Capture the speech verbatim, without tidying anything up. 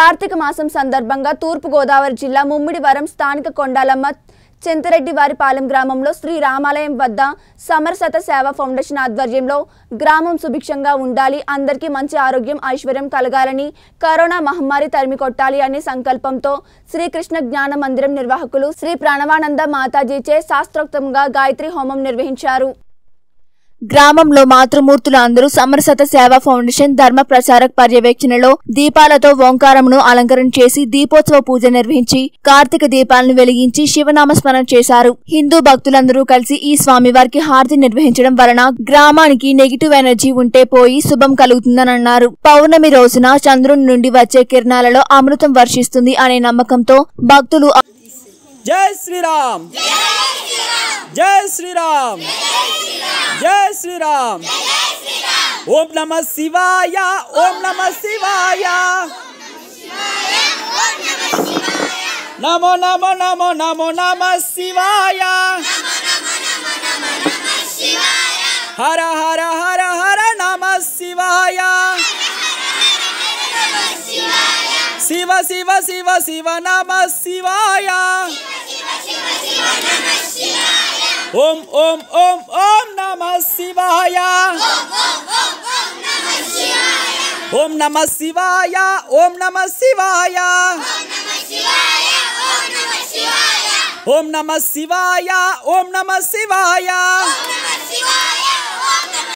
కార్తీక మాసం సందర్భంగా తూర్పు గోదావరి జిల్లా ముమ్మిడివరం స్థానిక కొండాలమ్మ చింతరెడ్డివారిపాలెం గ్రామంలో శ్రీ రామాలయం వద్ద సమరసత సేవా ఫౌండేషన్ ఆధ్వర్యంలో గ్రామం సుభిక్షంగా ఉండాలి, అందరికీ మంచి ఆరోగ్యం ఐశ్వర్యం కలగాలని, కరోనా మహమ్మారి తరిమి కొట్టాలి అనే సంకల్పంతో శ్రీకృష్ణ జ్ఞాన మందిరం నిర్వాహకులు శ్రీ ప్రాణవానంద మాతాజీచే శాస్త్రోక్తంగా గాయత్రి హోమం నిర్వహించారు. గ్రామంలో మాతృమూర్తులు అందరూ సమరసత సేవా ఫౌండేషన్ ధర్మ ప్రచారక పర్యవేక్షణలో దీపాలతో ఓంకారమును అలంకరణ చేసి దీపోత్సవ పూజ నిర్వహించి కార్తీక దీపాలను వెలిగించి శివనామస్మరణ చేశారు. హిందూ భక్తులందరూ కలిసి ఈ స్వామివారికి హారతి నిర్వహించడం వలన గ్రామానికి నెగిటివ్ ఎనర్జీ ఉంటే పోయి శుభం కలుగుతుందని అన్నారు. పౌర్ణమి రోజున చంద్రుని నుండి వచ్చే కిరణాలలో అమృతం వర్షిస్తుంది అనే నమ్మకంతో భక్తులు జై శ్రీరామ్ జై శ్రీరామ్ జై శ్రీరామ్ ఓం నమః శివాయ ఓం నమః శివాయ నమో నమో నమో నమో నమః శివాయ హర హర హర హర నమః శివాయ శివ శివ శివ శివ నమః శివాయ ఓం ఓం ఓం ఓం నమః శివాయ ఓం నమః శివాయ ఓం నమః శివాయ ఓం నమః శివాయ ఓం నమః శివాయ